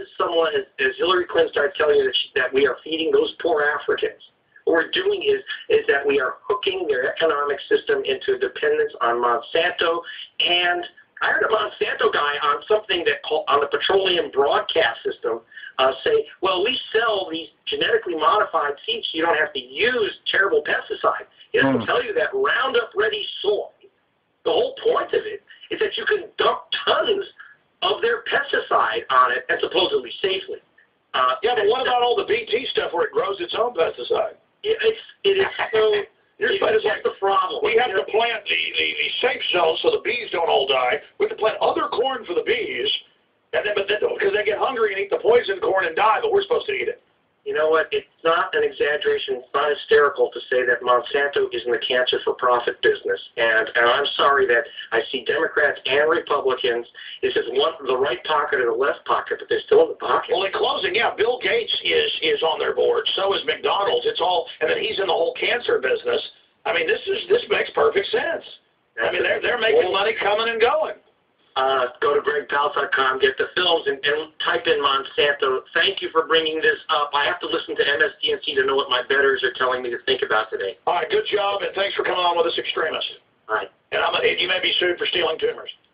someone, as Hillary Clinton starts telling you that we are feeding those poor Africans, what we're doing is that we are hooking their economic system into dependence on Monsanto. And I heard a Monsanto guy on something on the petroleum broadcast system say, well, we sell these genetically modified seeds so you don't have to use terrible pesticides. He doesn't tell you that Roundup Ready soy, the whole point of it is that you can dump tons of their pesticide on it, and supposedly safely. Yeah, but what about all the BT stuff where it grows its own pesticide? It is so... That's the problem. We have to plant the safe zones so the bees don't all die. We have to plant other corn for the bees, but then because they get hungry and eat the poison corn and die, but we're supposed to eat it. You know what? It's not an exaggeration. It's not hysterical to say that Monsanto is in the cancer for profit business. And I'm sorry that I see Democrats and Republicans. It's just the right pocket or the left pocket, but they're still in the pocket. Well, in closing, yeah, Bill Gates is on their board. So is McDonald's. It's all, and then he's in the whole cancer business. I mean, this makes perfect sense. I mean, they're making money coming and going. Go to GregPalast.com, get the films, and type in Monsanto. Thank you for bringing this up. I have to listen to MSDNC to know what my bettors are telling me to think about today. All right, good job, and thanks for coming on with us, Extremist. All right. And you may be sued for stealing tumors.